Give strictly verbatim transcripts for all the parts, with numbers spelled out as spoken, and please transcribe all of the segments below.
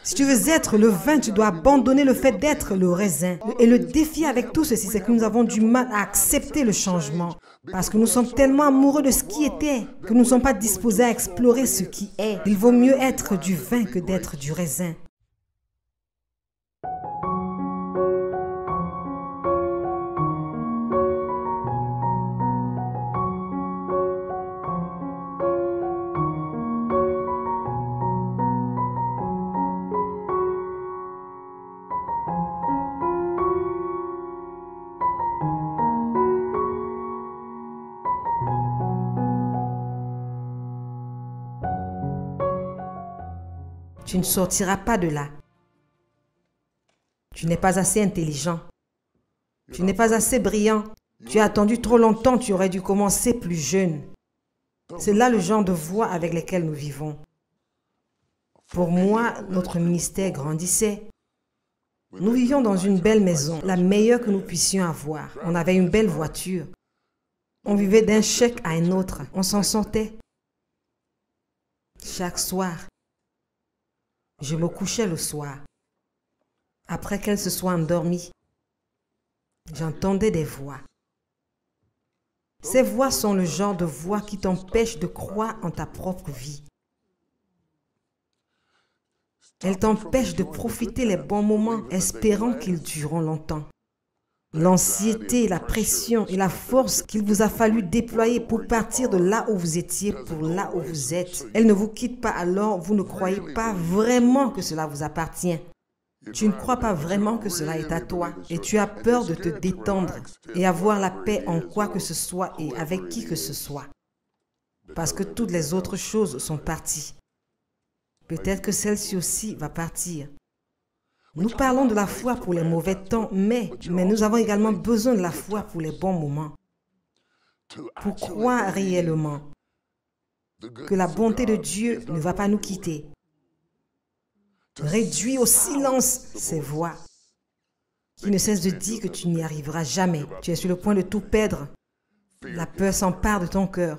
Si tu veux être le vin, tu dois abandonner le fait d'être le raisin. Et le défi avec tout ceci, c'est que nous avons du mal à accepter le changement. Parce que nous sommes tellement amoureux de ce qui était que nous ne sommes pas disposés à explorer ce qui est. Il vaut mieux être du vin que d'être du raisin. Tu ne sortiras pas de là. Tu n'es pas assez intelligent. Tu n'es pas assez brillant. Tu as attendu trop longtemps, tu aurais dû commencer plus jeune. C'est là le genre de voix avec lesquelles nous vivons. Pour moi, notre ministère grandissait. Nous vivions dans une belle maison, la meilleure que nous puissions avoir. On avait une belle voiture. On vivait d'un chèque à un autre. On s'en sortait. Chaque soir, je me couchais le soir. Après qu'elle se soit endormie, j'entendais des voix. Ces voix sont le genre de voix qui t'empêchent de croire en ta propre vie. Elles t'empêchent de profiter les bons moments, espérant qu'ils dureront longtemps. L'anxiété, la pression et la force qu'il vous a fallu déployer pour partir de là où vous étiez pour là où vous êtes. Elles ne vous quittent pas, alors vous ne croyez pas vraiment que cela vous appartient. Tu ne crois pas vraiment que cela est à toi et tu as peur de te détendre et avoir la paix en quoi que ce soit et avec qui que ce soit. Parce que toutes les autres choses sont parties. Peut-être que celle-ci aussi va partir. Nous parlons de la foi pour les mauvais temps, mais, mais nous avons également besoin de la foi pour les bons moments. Pour croire réellement que la bonté de Dieu ne va pas nous quitter. Réduis au silence ces voix qui ne cessent de dire que tu n'y arriveras jamais. Tu es sur le point de tout perdre. La peur s'empare de ton cœur.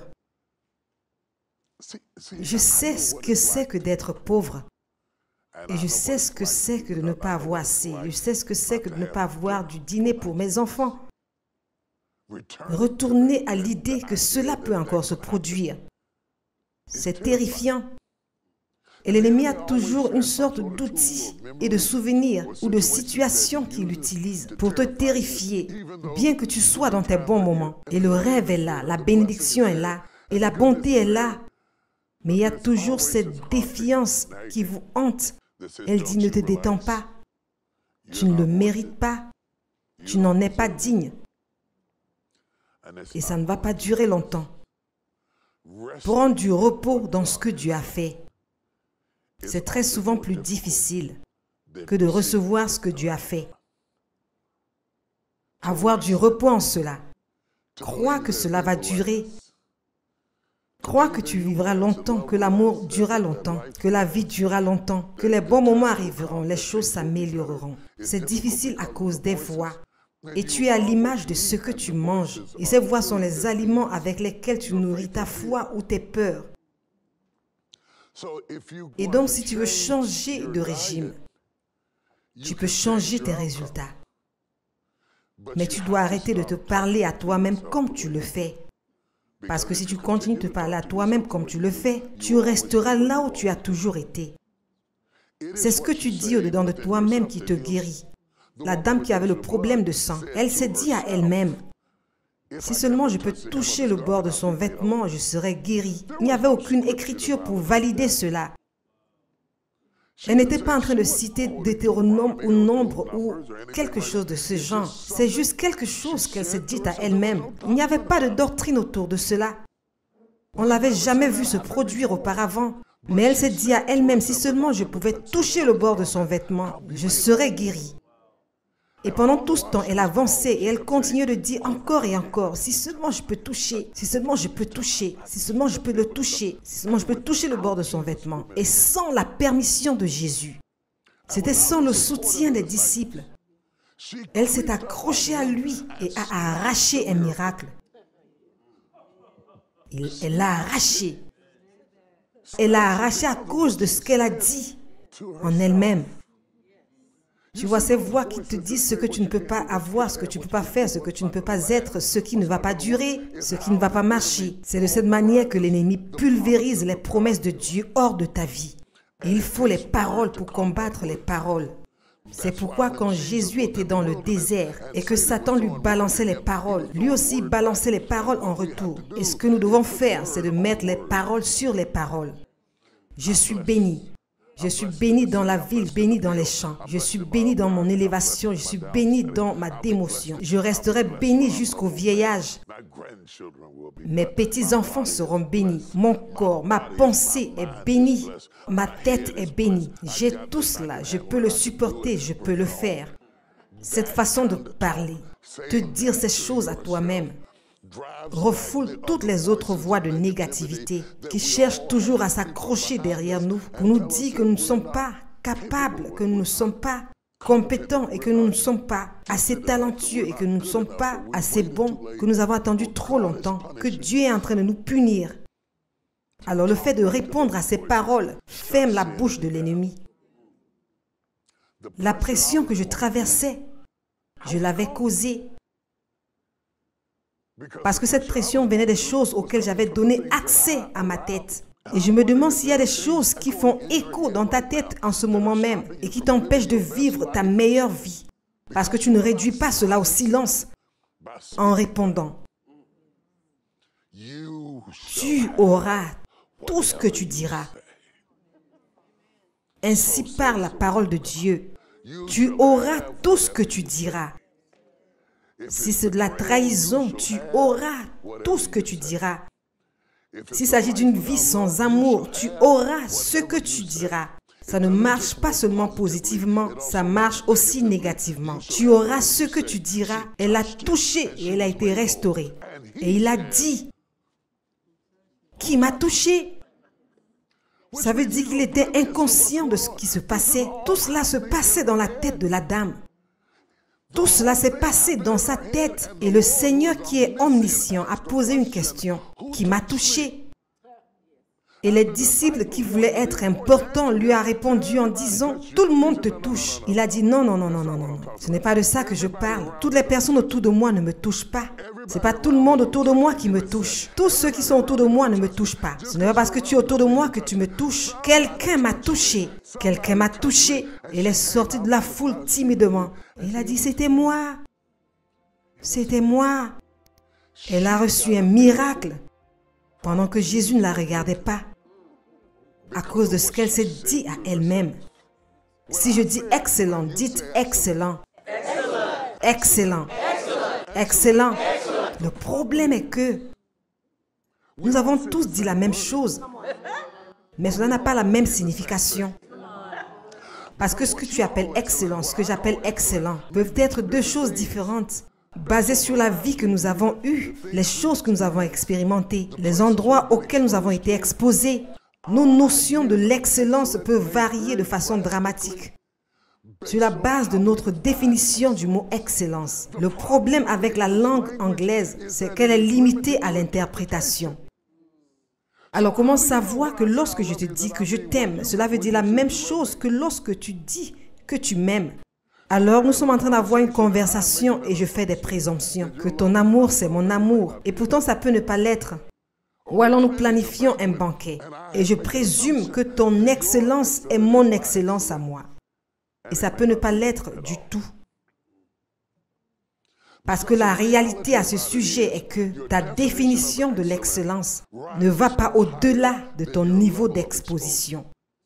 Je sais ce que c'est que d'être pauvre. Et je sais ce que c'est que de ne pas avoir assez. Je sais ce que c'est que de ne pas avoir du dîner pour mes enfants. Retourner à l'idée que cela peut encore se produire. C'est terrifiant. Et l'ennemi a toujours une sorte d'outil et de souvenir ou de situation qu'il utilise pour te terrifier, bien que tu sois dans tes bons moments. Et le rêve est là, la bénédiction est là, et la bonté est là. Mais il y a toujours cette défiance qui vous hante. Elle dit, ne te détends pas. Tu ne le mérites pas. Tu n'en es pas digne. Et ça ne va pas durer longtemps. Prends du repos dans ce que Dieu a fait. C'est très souvent plus difficile que de recevoir ce que Dieu a fait. Avoir du repos en cela. Crois que cela va durer. Crois que tu vivras longtemps, que l'amour durera longtemps, que la vie durera longtemps, que les bons moments arriveront, les choses s'amélioreront. C'est difficile à cause des voix. Et tu es à l'image de ce que tu manges. Et ces voix sont les aliments avec lesquels tu nourris ta foi ou tes peurs. Et donc, si tu veux changer de régime, tu peux changer tes résultats. Mais tu dois arrêter de te parler à toi-même comme tu le fais. Parce que si tu continues de te parler à toi-même comme tu le fais, tu resteras là où tu as toujours été. C'est ce que tu dis au-dedans de toi-même qui te guérit. La dame qui avait le problème de sang, elle s'est dit à elle-même, si seulement je peux toucher le bord de son vêtement, je serai guérie. Il n'y avait aucune écriture pour valider cela. Elle n'était pas en train de citer Deutéronome ou Nombre ou quelque chose de ce genre. C'est juste quelque chose qu'elle s'est dit à elle-même. Il n'y avait pas de doctrine autour de cela. On ne l'avait jamais vu se produire auparavant. Mais elle s'est dit à elle-même, si seulement je pouvais toucher le bord de son vêtement, je serais guérie. Et pendant tout ce temps, elle avançait et elle continuait de dire encore et encore, si seulement je peux toucher, si seulement je peux toucher, si seulement je peux le toucher, si seulement je peux toucher le bord de son vêtement. Et sans la permission de Jésus, c'était sans le soutien des disciples. Elle s'est accrochée à lui et a arraché un miracle. Il, elle l'a arraché. Elle l'a arraché à cause de ce qu'elle a dit. en elle-même. Tu vois ces voix qui te disent ce que tu ne peux pas avoir, ce que tu ne peux pas faire, ce que tu ne peux pas être, ce qui ne va pas durer, ce qui ne va pas marcher. C'est de cette manière que l'ennemi pulvérise les promesses de Dieu hors de ta vie. Et il faut les paroles pour combattre les paroles. C'est pourquoi quand Jésus était dans le désert et que Satan lui balançait les paroles, lui aussi balançait les paroles en retour. Et ce que nous devons faire, c'est de mettre les paroles sur les paroles. Je suis béni. Je suis béni dans la ville, béni dans les champs. Je suis béni dans mon élévation, je suis béni dans ma démotion. Je resterai béni jusqu'au vieillage. Mes petits-enfants seront bénis. Mon corps, ma pensée est bénie. Ma tête est bénie. J'ai tout cela, je peux le supporter, je peux le faire. Cette façon de parler, te dire ces choses à toi-même, refoule toutes les autres voix de négativité qui cherchent toujours à s'accrocher derrière nous pour nous dire que nous ne sommes pas capables, que nous ne sommes pas compétents et que nous ne sommes pas assez talentueux et que nous ne sommes pas assez bons, que nous avons attendu trop longtemps, que Dieu est en train de nous punir. Alors le fait de répondre à ces paroles ferme la bouche de l'ennemi. La pression que je traversais, je l'avais causée. Parce que cette pression venait des choses auxquelles j'avais donné accès à ma tête. Et je me demande s'il y a des choses qui font écho dans ta tête en ce moment même et qui t'empêchent de vivre ta meilleure vie. Parce que tu ne réduis pas cela au silence en répondant. Tu auras tout ce que tu diras. Ainsi parle la parole de Dieu. Tu auras tout ce que tu diras. Si c'est de la trahison, tu auras tout ce que tu diras. S'il s'agit d'une vie sans amour, tu auras ce que tu diras. Ça ne marche pas seulement positivement, ça marche aussi négativement. Tu auras ce que tu diras. Elle a touché et elle a été restaurée. Et il a dit, qui m'a touché? Ça veut dire qu'il était inconscient de ce qui se passait. Tout cela se passait dans la tête de la dame. Tout cela s'est passé dans sa tête et le Seigneur qui est omniscient a posé une question qui m'a touché. Et les disciples qui voulaient être importants lui a répondu en disant « Tout le monde te touche ». Il a dit « Non, non, non, non, non, non, ce n'est pas de ça que je parle. Toutes les personnes autour de moi ne me touchent pas. Ce n'est pas tout le monde autour de moi qui me touche. Tous ceux qui sont autour de moi ne me touchent pas. Ce n'est pas parce que tu es autour de moi que tu me touches. Quelqu'un m'a touché. Quelqu'un m'a touché. » Il est sorti de la foule timidement. Il a dit « C'était moi. C'était moi. » Elle a reçu un miracle pendant que Jésus ne la regardait pas à cause de ce qu'elle s'est dit à elle-même. Si je dis excellent, dites excellent. Excellent. Excellent. Le problème est que nous avons tous dit la même chose, mais cela n'a pas la même signification. Parce que ce que tu appelles excellent, ce que j'appelle excellent, peuvent être deux choses différentes, basées sur la vie que nous avons eue, les choses que nous avons expérimentées, les endroits auxquels nous avons été exposés. Nos notions de l'excellence peuvent varier de façon dramatique sur la base de notre définition du mot excellence. Le problème avec la langue anglaise, c'est qu'elle est limitée à l'interprétation. Alors comment savoir que lorsque je te dis que je t'aime, cela veut dire la même chose que lorsque tu dis que tu m'aimes? Alors nous sommes en train d'avoir une conversation et je fais des présomptions. Que ton amour, c'est mon amour. Et pourtant, ça peut ne pas l'être. Ou alors nous planifions un banquet. Et je présume que ton excellence est mon excellence à moi. Et ça peut ne pas l'être du tout. Parce que la réalité à ce sujet est que ta définition de l'excellence ne va pas au-delà de ton niveau d'exposition.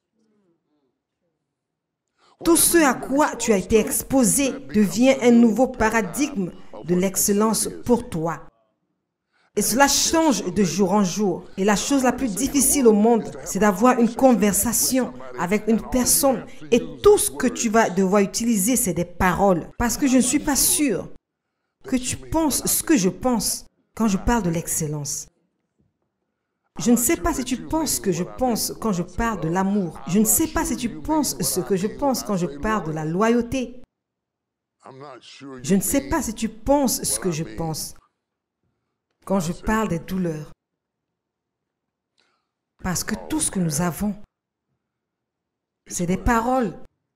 Tout ce à quoi tu as été exposé devient un nouveau paradigme de l'excellence pour toi. Et cela change de jour en jour. Et la chose la plus difficile au monde, c'est d'avoir une conversation avec une personne. Et tout ce que tu vas devoir utiliser, c'est des paroles. Parce que je ne suis pas sûre que tu penses ce que je pense quand je parle de l'excellence. Je ne sais pas si tu penses ce que je pense quand je parle de l'amour. Je ne sais pas si tu penses ce que je pense quand je parle de la loyauté. Je ne sais pas si tu penses ce que je pense quand je parle des douleurs. Parce que tout ce que nous avons, C'est des paroles.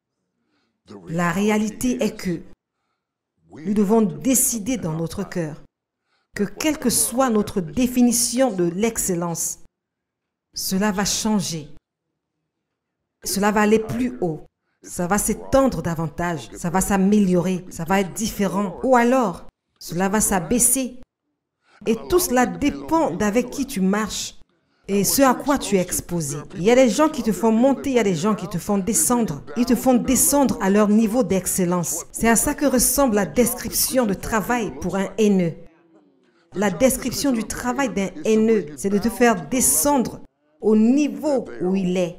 La réalité est que nous devons décider dans notre cœur que quelle que soit notre définition de l'excellence, cela va changer. Cela va aller plus haut. Ça va s'étendre davantage. Ça va s'améliorer. Ça va être différent. Ou alors, cela va s'abaisser. Et tout cela dépend d'avec qui tu marches et ce à quoi tu es exposé. Il y a des gens qui te font monter, il y a des gens qui te font descendre. Ils te font descendre à leur niveau d'excellence. C'est à ça que ressemble la description de travail pour un haineux. La description du travail d'un haineux, c'est de te faire descendre au niveau où il est.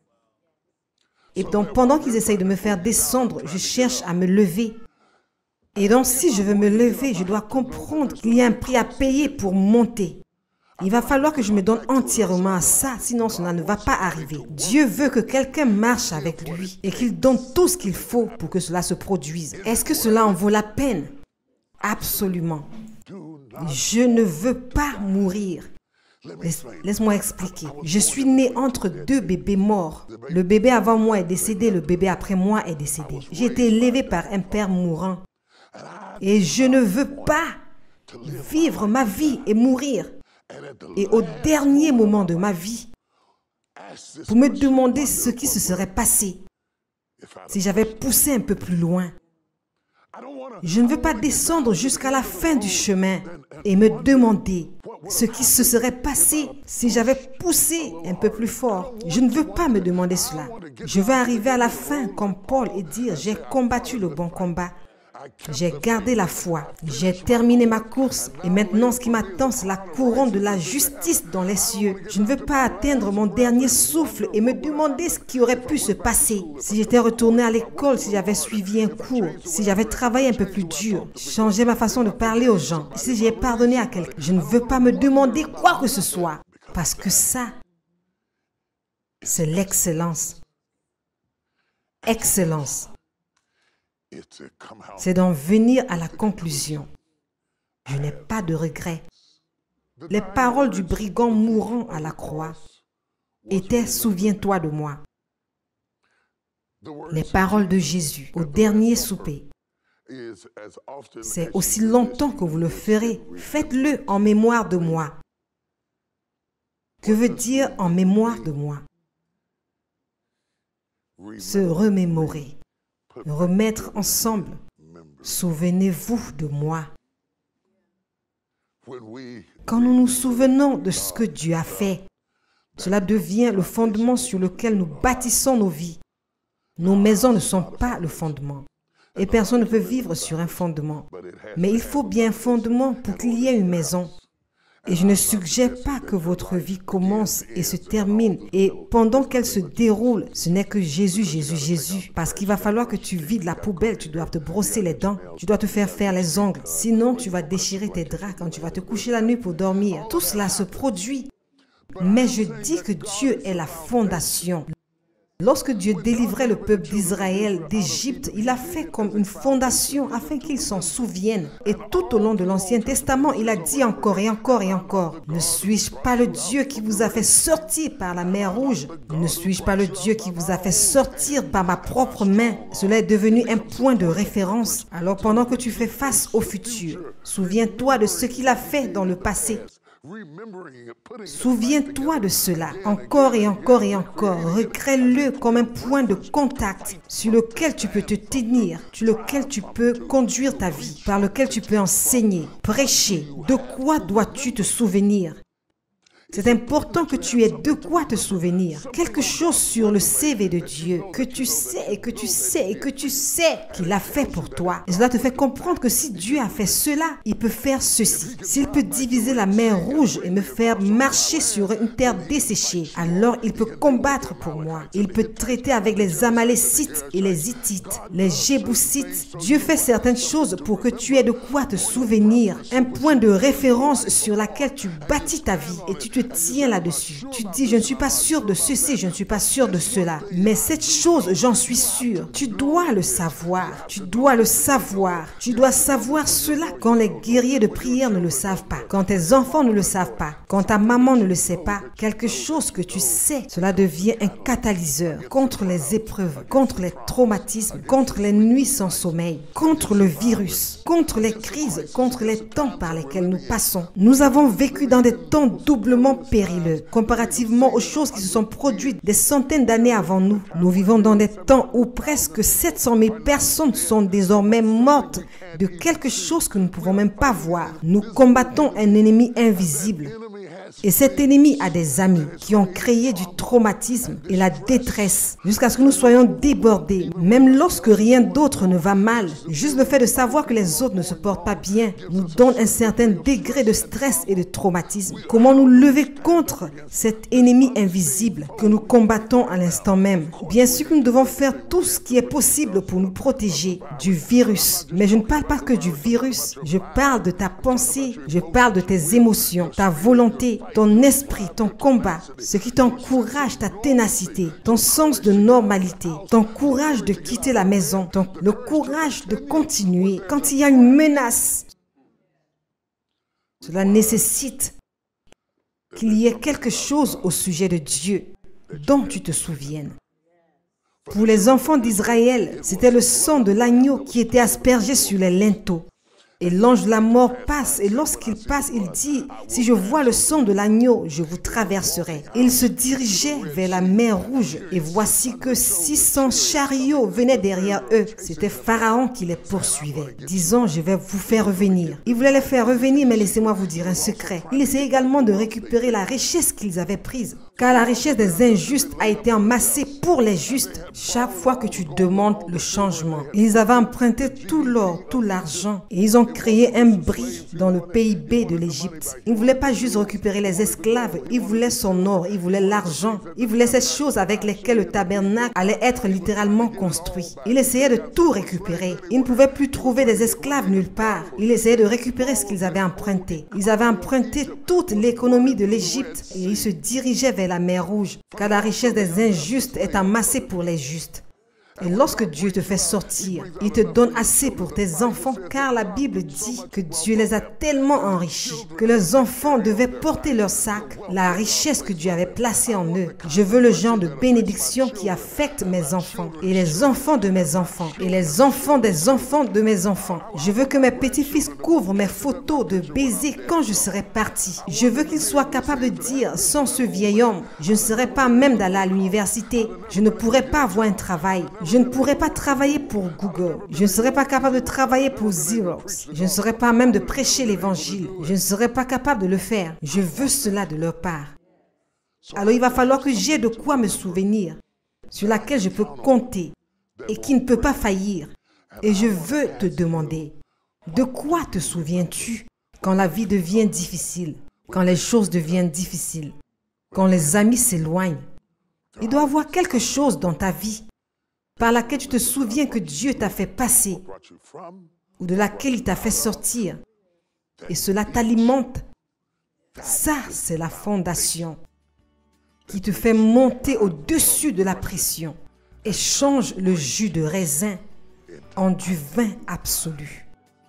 Et donc, pendant qu'ils essayent de me faire descendre, je cherche à me lever. Et donc, si je veux me lever, je dois comprendre qu'il y a un prix à payer pour monter. Il va falloir que je me donne entièrement à ça, sinon cela ne va pas arriver. Dieu veut que quelqu'un marche avec lui et qu'il donne tout ce qu'il faut pour que cela se produise. Est-ce que cela en vaut la peine? Absolument. Je ne veux pas mourir. Laisse, laisse-moi expliquer. Je suis né entre deux bébés morts. Le bébé avant moi est décédé, le bébé après moi est décédé. J'ai été élevé par un père mourant. Et je ne veux pas vivre ma vie et mourir. Et au dernier moment de ma vie, pour me demander ce qui se serait passé si j'avais poussé un peu plus loin. Je ne veux pas descendre jusqu'à la fin du chemin et me demander ce qui se serait passé si j'avais poussé un peu plus fort. Je ne veux pas me demander cela. Je veux arriver à la fin comme Paul et dire « J'ai combattu le bon combat. J'ai gardé la foi. J'ai terminé ma course et maintenant ce qui m'attend, c'est la couronne de la justice dans les cieux. Je ne veux pas atteindre mon dernier souffle et me demander ce qui aurait pu se passer. Si j'étais retourné à l'école, si j'avais suivi un cours, si j'avais travaillé un peu plus dur, changé ma façon de parler aux gens, si j'ai pardonné à quelqu'un. Je ne veux pas me demander quoi que ce soit parce que ça, c'est l'excellence. Excellence. C'est d'en venir à la conclusion. Je n'ai pas de regrets. Les paroles du brigand mourant à la croix étaient « Souviens-toi de moi ». Les paroles de Jésus au dernier souper. C'est aussi longtemps que vous le ferez. Faites-le en mémoire de moi. Que veut dire en mémoire de moi? Se remémorer. Remettre ensemble. Souvenez-vous de moi. Quand nous nous souvenons de ce que Dieu a fait, cela devient le fondement sur lequel nous bâtissons nos vies. Nos maisons ne sont pas le fondement. Et personne ne peut vivre sur un fondement. Mais il faut bien un fondement pour qu'il y ait une maison. Et je ne suggère pas que votre vie commence et se termine. Et pendant qu'elle se déroule, ce n'est que Jésus, Jésus, Jésus. Parce qu'il va falloir que tu vides la poubelle, tu dois te brosser les dents, tu dois te faire faire les ongles. Sinon, tu vas déchirer tes draps quand tu vas te coucher la nuit pour dormir. Tout cela se produit. Mais je dis que Dieu est la fondation. Lorsque Dieu délivrait le peuple d'Israël d'Égypte, il a fait comme une fondation afin qu'ils s'en souviennent. Et tout au long de l'Ancien Testament, il a dit encore et encore et encore, « Ne suis-je pas le Dieu qui vous a fait sortir par la mer Rouge? Ne suis-je pas le Dieu qui vous a fait sortir par ma propre main? » Cela est devenu un point de référence. Alors pendant que tu fais face au futur, souviens-toi de ce qu'il a fait dans le passé. Souviens-toi de cela, encore et encore et encore. Recrée-le comme un point de contact sur lequel tu peux te tenir, sur lequel tu peux conduire ta vie, par lequel tu peux enseigner, prêcher. De quoi dois-tu te souvenir? C'est important que tu aies de quoi te souvenir. Quelque chose sur le C V de Dieu que tu sais et que tu sais et que tu sais qu'il a fait pour toi. Et cela te fait comprendre que si Dieu a fait cela, il peut faire ceci. S'il peut diviser la mer Rouge et me faire marcher sur une terre desséchée, alors il peut combattre pour moi. Il peut traiter avec les Amalécites et les Hittites, les Jébusites. Dieu fait certaines choses pour que tu aies de quoi te souvenir. Un point de référence sur laquelle tu bâtis ta vie et tu te te tiens là-dessus. Tu dis, je ne suis pas sûr de ceci, je ne suis pas sûr de cela. Mais cette chose, j'en suis sûr. Tu dois le savoir. Tu dois le savoir. Tu dois savoir cela quand les guerriers de prière ne le savent pas. Quand tes enfants ne le savent pas. Quand ta maman ne le sait pas. Quelque chose que tu sais, cela devient un catalyseur contre les épreuves, contre les traumatismes, contre les nuits sans sommeil, contre le virus, contre les crises, contre les temps par lesquels nous passons. Nous avons vécu dans des temps doublement périlleux, comparativement aux choses qui se sont produites des centaines d'années avant nous. Nous vivons dans des temps où presque sept cent mille personnes sont désormais mortes de quelque chose que nous ne pouvons même pas voir. Nous combattons un ennemi invisible. Et cet ennemi a des amis qui ont créé du traumatisme et la détresse jusqu'à ce que nous soyons débordés. Même lorsque rien d'autre ne va mal, juste le fait de savoir que les autres ne se portent pas bien nous donne un certain degré de stress et de traumatisme. Comment nous lever contre cet ennemi invisible que nous combattons à l'instant même? Bien sûr que nous devons faire tout ce qui est possible pour nous protéger du virus. Mais je ne parle pas que du virus. Je parle de ta pensée, je parle de tes émotions, ta volonté, ton esprit, ton combat, ce qui t'encourage, ta ténacité, ton sens de normalité, ton courage de quitter la maison, ton, le courage de continuer quand il y a une menace. Cela nécessite qu'il y ait quelque chose au sujet de Dieu dont tu te souviennes. Pour les enfants d'Israël, c'était le sang de l'agneau qui était aspergé sur les linteaux. Et l'ange de la mort passe, et lorsqu'il passe, il dit, « Si je vois le sang de l'agneau, je vous traverserai. » Il se dirigeait vers la mer Rouge, et voici que six cents chariots venaient derrière eux. C'était Pharaon qui les poursuivait, disant, « Je vais vous faire revenir. » Il voulait les faire revenir, mais laissez-moi vous dire un secret. Il essayait également de récupérer la richesse qu'ils avaient prise. Car la richesse des injustes a été amassée pour les justes. Chaque fois que tu demandes le changement, ils avaient emprunté tout l'or, tout l'argent, et ils ont créé un bris dans le P I B de l'Égypte. Ils ne voulaient pas juste récupérer les esclaves, ils voulaient son or, ils voulaient l'argent, ils voulaient ces choses avec lesquelles le tabernacle allait être littéralement construit. Ils essayaient de tout récupérer. Ils ne pouvaient plus trouver des esclaves nulle part. Ils essayaient de récupérer ce qu'ils avaient emprunté. Ils avaient emprunté toute l'économie de l'Égypte et ils se dirigeaient vers la mer Rouge, car la richesse des injustes est amassée pour les justes. Et lorsque Dieu te fait sortir, il te donne assez pour tes enfants, car la Bible dit que Dieu les a tellement enrichis que les enfants devaient porter leur sac, la richesse que Dieu avait placée en eux. Je veux le genre de bénédiction qui affecte mes enfants, et les enfants de mes enfants, et les enfants des enfants de mes enfants. Je veux que mes petits-fils couvrent mes photos de baisers quand je serai parti. Je veux qu'ils soient capables de dire, sans ce vieil homme, je ne serais pas même d'aller à l'université, je ne pourrais pas avoir un travail. Je ne pourrais pas travailler pour Google. Je ne serais pas capable de travailler pour Xerox. Je ne serais pas même de prêcher l'évangile. Je ne serais pas capable de le faire. Je veux cela de leur part. Alors il va falloir que j'ai de quoi me souvenir, sur laquelle je peux compter et qui ne peut pas faillir. Et je veux te demander, de quoi te souviens-tu quand la vie devient difficile, quand les choses deviennent difficiles, quand les amis s'éloignent? Il doit y avoir quelque chose dans ta vie par laquelle tu te souviens que Dieu t'a fait passer ou de laquelle il t'a fait sortir. Et cela t'alimente. Ça, c'est la fondation qui te fait monter au-dessus de la pression et change le jus de raisin en du vin absolu.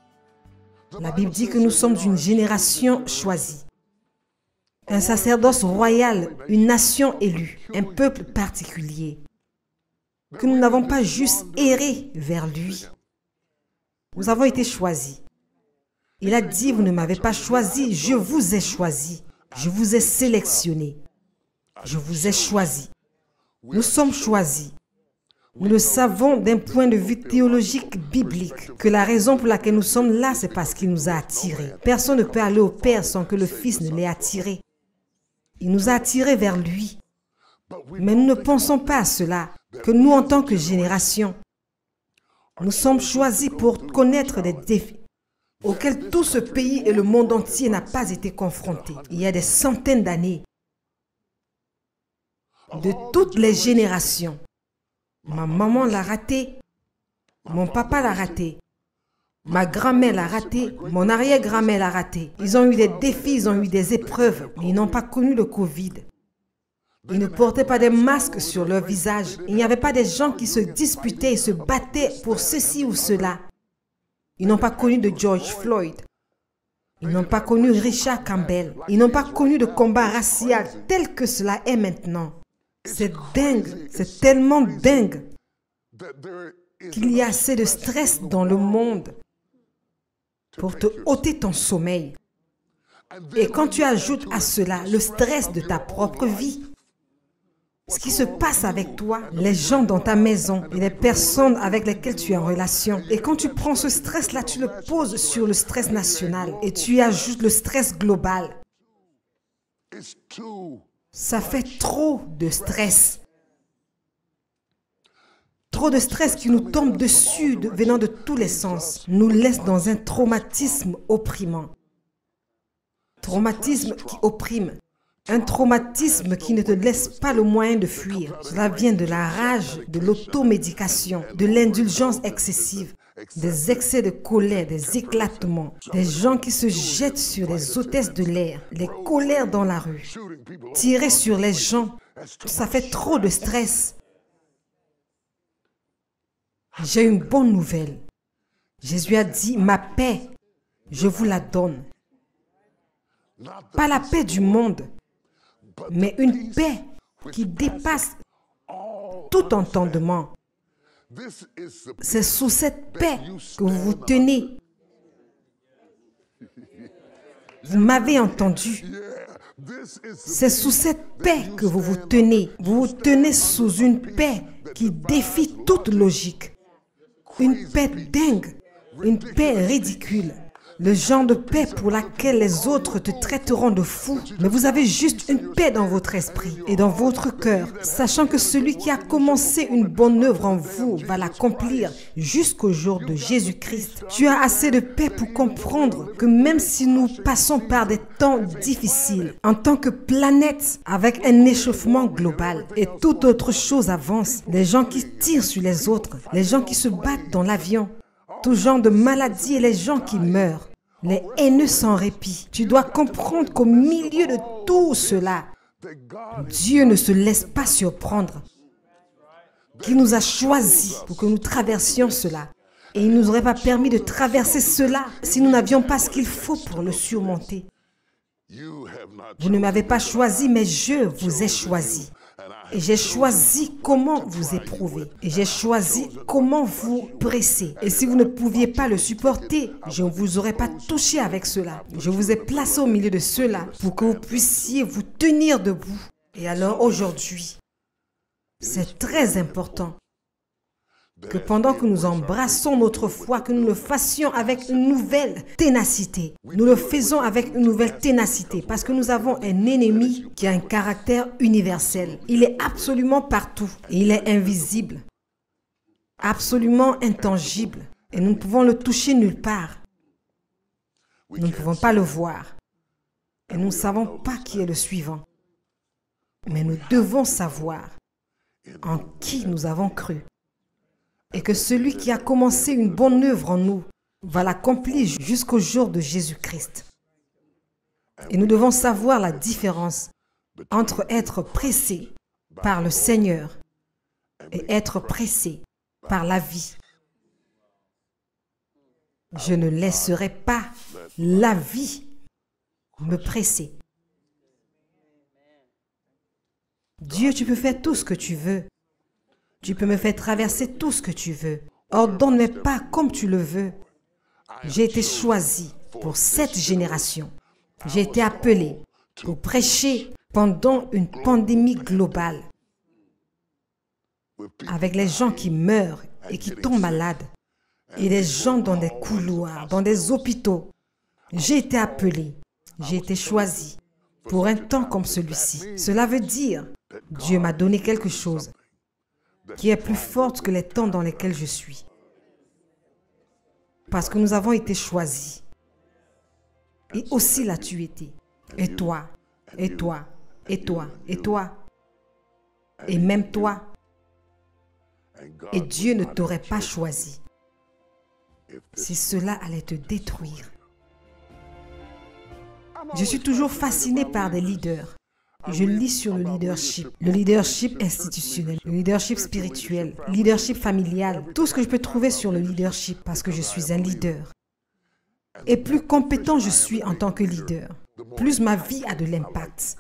La Bible dit que nous sommes une génération choisie, un sacerdoce royal, une nation élue, un peuple particulier. Que nous n'avons pas juste erré vers lui. Nous avons été choisis. Il a dit, vous ne m'avez pas choisi, je vous ai choisi. Je vous ai sélectionné. Je vous ai choisi. Nous sommes choisis. Nous le savons d'un point de vue théologique biblique, que la raison pour laquelle nous sommes là, c'est parce qu'il nous a attirés. Personne ne peut aller au Père sans que le Fils ne l'ait attiré. Il nous a attirés vers lui. Mais nous ne pensons pas à cela, que nous, en tant que génération, nous sommes choisis pour connaître des défis auxquels tout ce pays et le monde entier n'a pas été confronté. Il y a des centaines d'années, de toutes les générations. Ma maman l'a raté, mon papa l'a raté, Ma grand-mère l'a raté, mon arrière-grand-mère l'a raté. Ils ont eu des défis, ils ont eu des épreuves, mais ils n'ont pas connu le Covid. Ils ne portaient pas des masques sur leur visage. Il n'y avait pas des gens qui se disputaient et se battaient pour ceci ou cela. Ils n'ont pas connu de George Floyd. Ils n'ont pas connu Richard Campbell. Ils n'ont pas connu de combat racial tel que cela est maintenant. C'est dingue, c'est tellement dingue qu'il y a assez de stress dans le monde pour te ôter ton sommeil. Et quand tu ajoutes à cela le stress de ta propre vie, ce qui se passe avec toi, les gens dans ta maison et les personnes avec lesquelles tu es en relation. Et quand tu prends ce stress-là, tu le poses sur le stress national et tu y ajoutes le stress global. Ça fait trop de stress. Trop de stress qui nous tombe dessus de, venant de tous les sens, nous laisse dans un traumatisme opprimant. Traumatisme qui opprime. Un traumatisme qui ne te laisse pas le moyen de fuir. Cela vient de la rage, de l'automédication, de l'indulgence excessive, des excès de colère, des éclatements, des gens qui se jettent sur les hôtesses de l'air, les colères dans la rue, tirer sur les gens. Ça fait trop de stress. J'ai une bonne nouvelle. Jésus a dit, ma paix, je vous la donne. Pas la paix du monde, mais une paix qui dépasse tout entendement. C'est sous cette paix que vous vous tenez. Vous m'avez entendu. C'est sous cette paix que vous vous tenez. Vous vous tenez sous une paix qui défie toute logique. Une paix dingue, une paix ridicule. Le genre de paix pour laquelle les autres te traiteront de fou. Mais vous avez juste une paix dans votre esprit et dans votre cœur, sachant que celui qui a commencé une bonne œuvre en vous va l'accomplir jusqu'au jour de Jésus-Christ. Tu as assez de paix pour comprendre que même si nous passons par des temps difficiles, en tant que planète avec un échauffement global et toute autre chose avance, les gens qui tirent sur les autres, les gens qui se battent dans l'avion, tout genre de maladies et les gens qui meurent, les haineux sans répit. Tu dois comprendre qu'au milieu de tout cela, Dieu ne se laisse pas surprendre. Qu'il nous a choisis pour que nous traversions cela. Et il ne nous aurait pas permis de traverser cela si nous n'avions pas ce qu'il faut pour le surmonter. Vous ne m'avez pas choisi, mais je vous ai choisi. Et j'ai choisi comment vous éprouver. Et j'ai choisi comment vous presser. Et si vous ne pouviez pas le supporter, je ne vous aurais pas touché avec cela. Je vous ai placé au milieu de cela pour que vous puissiez vous tenir debout. Et alors aujourd'hui, c'est très important que pendant que nous embrassons notre foi, que nous le fassions avec une nouvelle ténacité. Nous le faisons avec une nouvelle ténacité parce que nous avons un ennemi qui a un caractère universel. Il est absolument partout et il est invisible, absolument intangible et nous ne pouvons le toucher nulle part. Nous ne pouvons pas le voir et nous ne savons pas qui est le suivant. Mais nous devons savoir en qui nous avons cru. Et que celui qui a commencé une bonne œuvre en nous va l'accomplir jusqu'au jour de Jésus-Christ. Et nous devons savoir la différence entre être pressé par le Seigneur et être pressé par la vie. Je ne laisserai pas la vie me presser. Dieu, tu peux faire tout ce que tu veux. Tu peux me faire traverser tout ce que tu veux. Ordonne-moi pas comme tu le veux. J'ai été choisi pour cette génération. J'ai été appelé pour prêcher pendant une pandémie globale. Avec les gens qui meurent et qui tombent malades. Et les gens dans des couloirs, dans des hôpitaux. J'ai été appelé, j'ai été choisi pour un temps comme celui-ci. Cela veut dire, Dieu m'a donné quelque chose qui est plus forte que les temps dans lesquels je suis. Parce que nous avons été choisis. Et aussi l'as-tu été. Et toi, et toi, et toi, et toi, et même toi. Et Dieu ne t'aurait pas choisi. si cela allait te détruire. Je suis toujours fasciné par des leaders. Je lis sur le leadership, le leadership institutionnel, le leadership spirituel, le leadership familial, tout ce que je peux trouver sur le leadership parce que je suis un leader. Et plus compétent je suis en tant que leader, plus ma vie a de l'impact.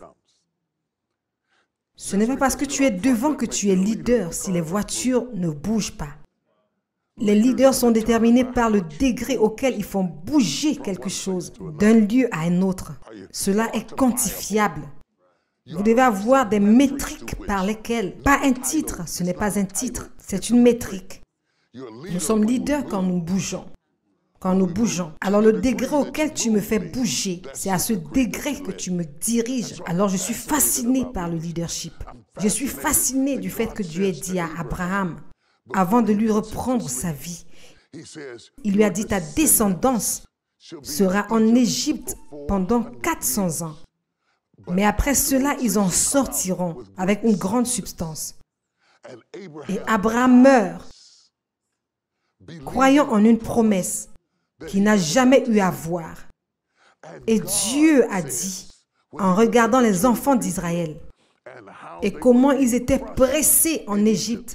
Ce n'est pas parce que tu es devant que tu es leader si les voitures ne bougent pas. Les leaders sont déterminés par le degré auquel ils font bouger quelque chose d'un lieu à un autre. Cela est quantifiable. Vous devez avoir des métriques par lesquelles, pas un titre, ce n'est pas un titre, c'est une métrique. Nous sommes leaders quand nous bougeons. Quand nous bougeons. Alors le degré auquel tu me fais bouger, c'est à ce degré que tu me diriges. Alors je suis fasciné par le leadership. Je suis fasciné du fait que Dieu ait dit à Abraham, avant de lui reprendre sa vie, il lui a dit, ta descendance sera en Égypte pendant quatre cents ans. Mais après cela, ils en sortiront avec une grande substance. Et Abraham meurt, croyant en une promesse qu'il n'a jamais eu à voir. Et Dieu a dit, en regardant les enfants d'Israël, et comment ils étaient pressés en Égypte.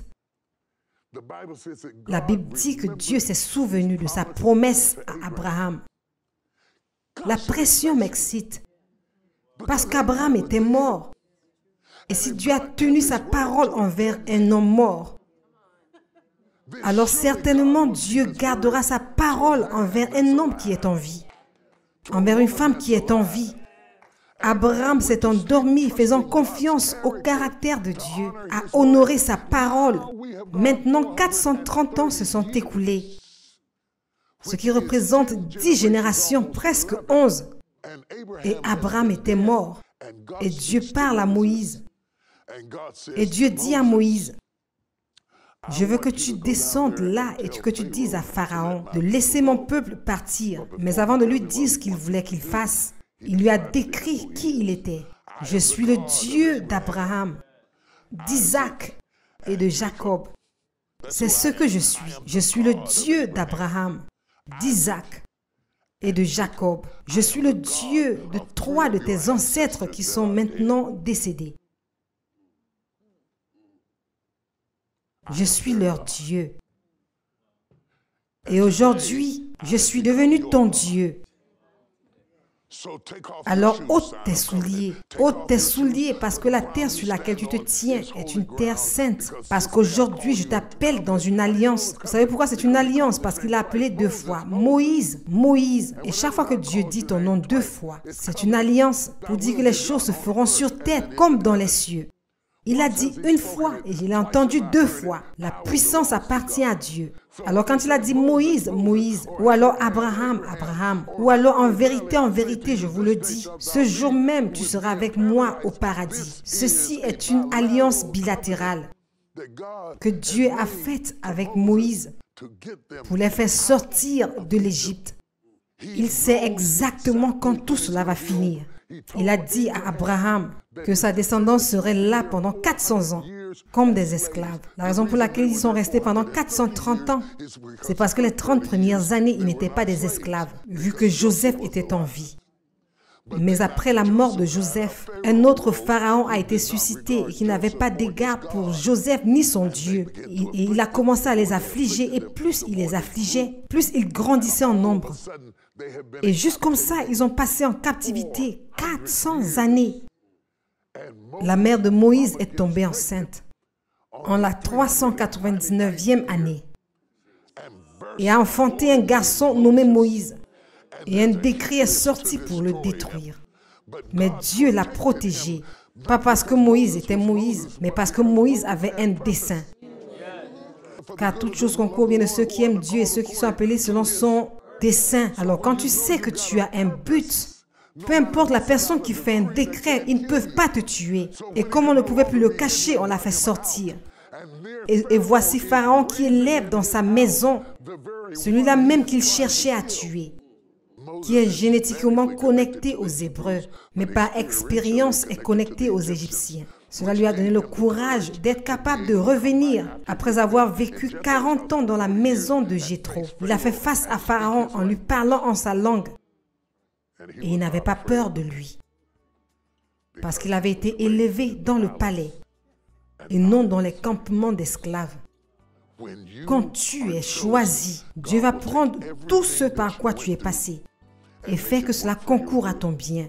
La Bible dit que Dieu s'est souvenu de sa promesse à Abraham. La pression m'excite. Parce qu'Abraham était mort. Et si Dieu a tenu sa parole envers un homme mort, alors certainement Dieu gardera sa parole envers un homme qui est en vie, envers une femme qui est en vie. Abraham s'est endormi, faisant confiance au caractère de Dieu, a honoré sa parole. Maintenant, quatre cent trente ans se sont écoulés, ce qui représente dix générations, presque onze. Et Abraham était mort. Et Dieu parle à Moïse. Et Dieu dit à Moïse, je veux que tu descendes là et que tu dises à Pharaon de laisser mon peuple partir. Mais avant de lui dire ce qu'il voulait qu'il fasse, il lui a décrit qui il était. Je suis le Dieu d'Abraham, d'Isaac et de Jacob. C'est ce que je suis. Je suis le Dieu d'Abraham, d'Isaac et de Jacob. Je suis le Dieu de trois de tes ancêtres qui sont maintenant décédés. Je suis leur Dieu. Et aujourd'hui, je suis devenu ton Dieu. Alors ôte tes souliers, ôte tes souliers parce que la terre sur laquelle tu te tiens est une terre sainte. Parce qu'aujourd'hui je t'appelle dans une alliance. Vous savez pourquoi c'est une alliance? Parce qu'il a appelé deux fois Moïse, Moïse. Et chaque fois que Dieu dit ton nom deux fois, c'est une alliance pour dire que les choses se feront sur terre comme dans les cieux. Il a dit une fois et je l'ai entendu deux fois. La puissance appartient à Dieu. Alors quand il a dit Moïse, Moïse, ou alors Abraham, Abraham, ou alors en vérité, en vérité, je vous le dis, ce jour même tu seras avec moi au paradis. Ceci est une alliance bilatérale que Dieu a faite avec Moïse pour les faire sortir de l'Égypte. Il sait exactement quand tout cela va finir. Il a dit à Abraham que sa descendance serait là pendant quatre cents ans, comme des esclaves. La raison pour laquelle ils sont restés pendant quatre cent trente ans, c'est parce que les trente premières années, ils n'étaient pas des esclaves, vu que Joseph était en vie. Mais après la mort de Joseph, un autre pharaon a été suscité et qui n'avait pas d'égard pour Joseph ni son Dieu. Et il a commencé à les affliger et plus il les affligeait, plus ils grandissaient en nombre. Et juste comme ça, ils ont passé en captivité quatre cents années. La mère de Moïse est tombée enceinte en la trois cent quatre-vingt-dix-neuvième année et a enfanté un garçon nommé Moïse. Et un décret est sorti pour le détruire. Mais Dieu l'a protégé, pas parce que Moïse était Moïse, mais parce que Moïse avait un dessein. Car toute chose concourt bien de ceux qui aiment Dieu et ceux qui sont appelés selon son dessein. Alors quand tu sais que tu as un but, peu importe la personne qui fait un décret, ils ne peuvent pas te tuer. Et comme on ne pouvait plus le cacher, on l'a fait sortir. Et, et voici Pharaon qui élève dans sa maison celui-là même qu'il cherchait à tuer, qui est génétiquement connecté aux Hébreux, mais par expérience est connecté aux Égyptiens. Cela lui a donné le courage d'être capable de revenir après avoir vécu quarante ans dans la maison de Jéthro. Il a fait face à Pharaon en lui parlant en sa langue. Et il n'avait pas peur de lui. Parce qu'il avait été élevé dans le palais et non dans les campements d'esclaves. Quand tu es choisi, Dieu va prendre tout ce par quoi tu es passé et faire que cela concourt à ton bien.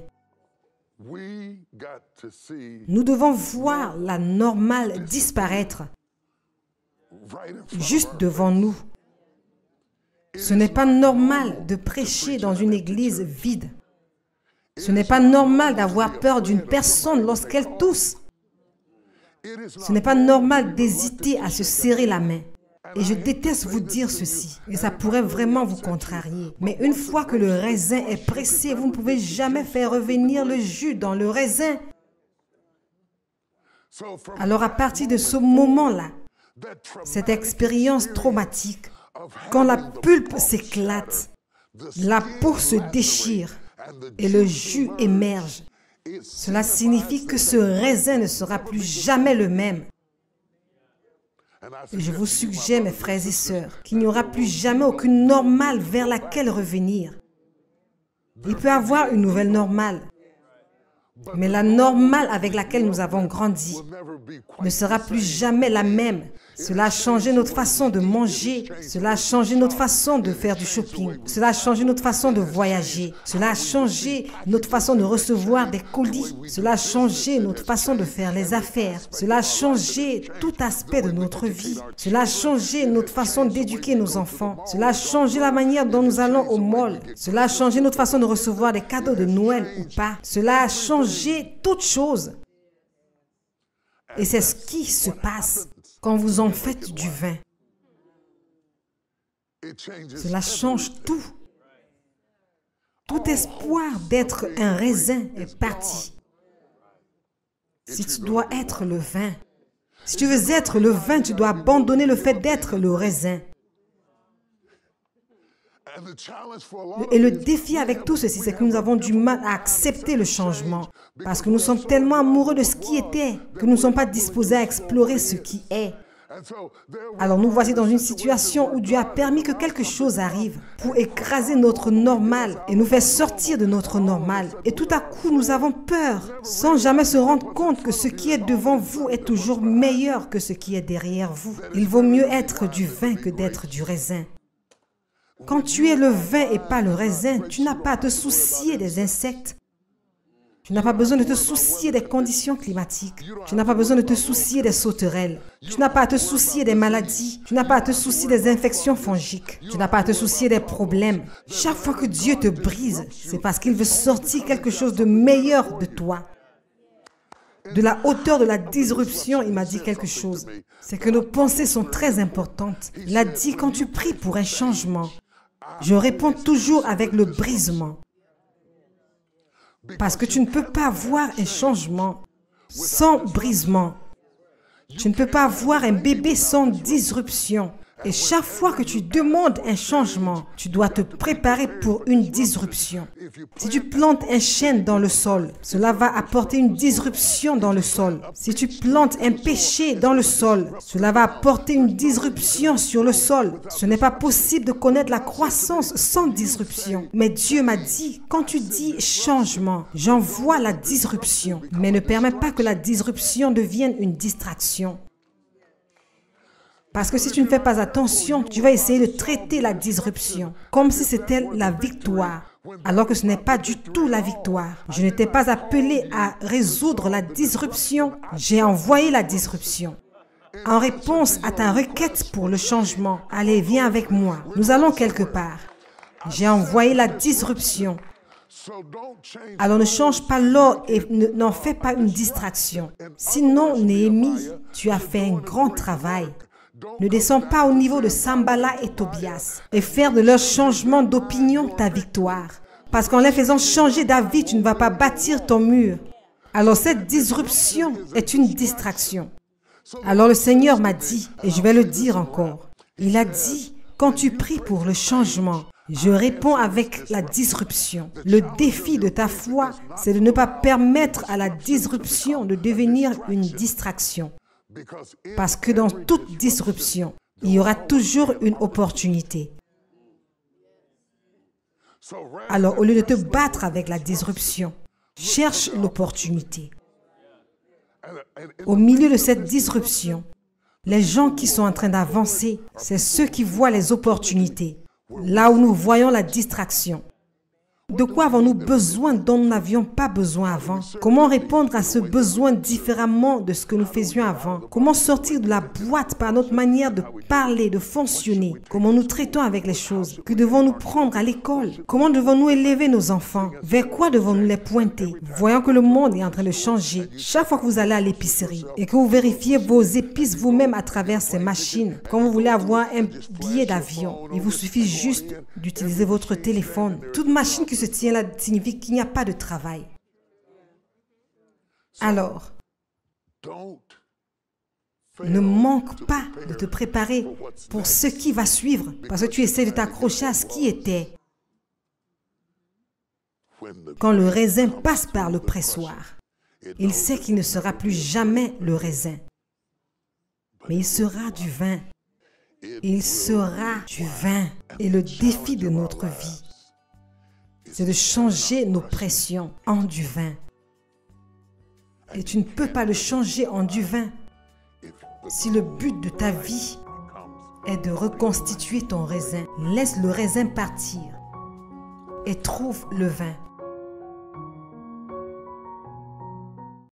Nous devons voir la normale disparaître juste devant nous. Ce n'est pas normal de prêcher dans une église vide. Ce n'est pas normal d'avoir peur d'une personne lorsqu'elle tousse. Ce n'est pas normal d'hésiter à se serrer la main. Et je déteste vous dire ceci, et ça pourrait vraiment vous contrarier. Mais une fois que le raisin est pressé, vous ne pouvez jamais faire revenir le jus dans le raisin. Alors à partir de ce moment-là, cette expérience traumatique, quand la pulpe s'éclate, la peau se déchire et le jus émerge, cela signifie que ce raisin ne sera plus jamais le même. Et je vous suggère, mes frères et sœurs, qu'il n'y aura plus jamais aucune normale vers laquelle revenir. Il peut y avoir une nouvelle normale, mais la normale avec laquelle nous avons grandi ne sera plus jamais la même. Cela a changé notre façon de manger, cela a changé notre façon de faire du shopping, cela a changé notre façon de voyager, cela a changé notre façon de recevoir des colis, cela a changé notre façon de faire les affaires, cela a changé tout aspect de notre vie, cela a changé notre façon d'éduquer nos enfants, cela a changé la manière dont nous allons au mall, cela a changé notre façon de recevoir des cadeaux de Noël ou pas, cela a changé toutes choses. Et c'est ce qui se passe quand vous en faites du vin. Cela change tout. Tout espoir d'être un raisin est parti. Si tu dois être le vin, si tu veux être le vin, tu dois abandonner le fait d'être le raisin. Et le défi avec tout ceci, c'est que nous avons du mal à accepter le changement. Parce que nous sommes tellement amoureux de ce qui était que nous ne sommes pas disposés à explorer ce qui est. Alors nous voici dans une situation où Dieu a permis que quelque chose arrive pour écraser notre normal et nous faire sortir de notre normal. Et tout à coup, nous avons peur, sans jamais se rendre compte que ce qui est devant vous est toujours meilleur que ce qui est derrière vous. Il vaut mieux être du vin que d'être du raisin. Quand tu es le vin et pas le raisin, tu n'as pas à te soucier des insectes. Tu n'as pas besoin de te soucier des conditions climatiques. Tu n'as pas besoin de te soucier des sauterelles. Tu n'as pas à te soucier des maladies. Tu n'as pas à te soucier des infections fongiques. Tu n'as pas à te soucier des problèmes. Chaque fois que Dieu te brise, c'est parce qu'il veut sortir quelque chose de meilleur de toi. De la hauteur de la disruption, il m'a dit quelque chose. C'est que nos pensées sont très importantes. Il a dit, quand tu pries pour un changement, je réponds toujours avec le brisement. Parce que tu ne peux pas voir un changement sans brisement. Tu ne peux pas avoir un bébé sans disruption. Et chaque fois que tu demandes un changement, tu dois te préparer pour une disruption. Si tu plantes un chêne dans le sol, cela va apporter une disruption dans le sol. Si tu plantes un péché dans le sol, cela va apporter une disruption sur le sol. Ce n'est pas possible de connaître la croissance sans disruption. Mais Dieu m'a dit, quand tu dis changement, j'envoie la disruption. Mais ne permets pas que la disruption devienne une distraction. Parce que si tu ne fais pas attention, tu vas essayer de traiter la disruption comme si c'était la victoire, alors que ce n'est pas du tout la victoire. Je n'étais pas appelé à résoudre la disruption, j'ai envoyé la disruption. En réponse à ta requête pour le changement, allez, viens avec moi, nous allons quelque part. J'ai envoyé la disruption. Alors ne change pas l'or et n'en fais pas une distraction. Sinon, Néhémie, tu as fait un grand travail. Ne descends pas au niveau de Sambala et Tobias et faire de leur changement d'opinion ta victoire. Parce qu'en les faisant changer d'avis, tu ne vas pas bâtir ton mur. Alors cette disruption est une distraction. Alors le Seigneur m'a dit, et je vais le dire encore, il a dit, quand tu pries pour le changement, Je réponds avec la disruption. Le défi de ta foi, c'est de ne pas permettre à la disruption de devenir une distraction. Parce que dans toute disruption, il y aura toujours une opportunité. Alors, au lieu de te battre avec la disruption, cherche l'opportunité. Au milieu de cette disruption, les gens qui sont en train d'avancer, c'est ceux qui voient les opportunités. Là où nous voyons la distraction. De quoi avons-nous besoin dont nous n'avions pas besoin avant? Comment répondre à ce besoin différemment de ce que nous faisions avant? Comment sortir de la boîte par notre manière de parler, de fonctionner? Comment nous traitons avec les choses? Que devons-nous prendre à l'école? Comment devons-nous élever nos enfants? Vers quoi devons-nous les pointer? Voyons que le monde est en train de changer. Chaque fois que vous allez à l'épicerie et que vous vérifiez vos épices vous-même à travers ces machines, quand vous voulez avoir un billet d'avion, il vous suffit juste d'utiliser votre téléphone. Toute machine qui se tient là signifie qu'il n'y a pas de travail. Alors, ne manque pas de te préparer pour ce qui va suivre, parce que tu essaies de t'accrocher à ce qui était. Quand le raisin passe par le pressoir, il sait qu'il ne sera plus jamais le raisin, mais il sera du vin. Il sera du vin. Et le défi de notre vie, c'est de changer nos pressions en du vin. Et tu ne peux pas le changer en du vin si le but de ta vie est de reconstituer ton raisin. Laisse le raisin partir et trouve le vin.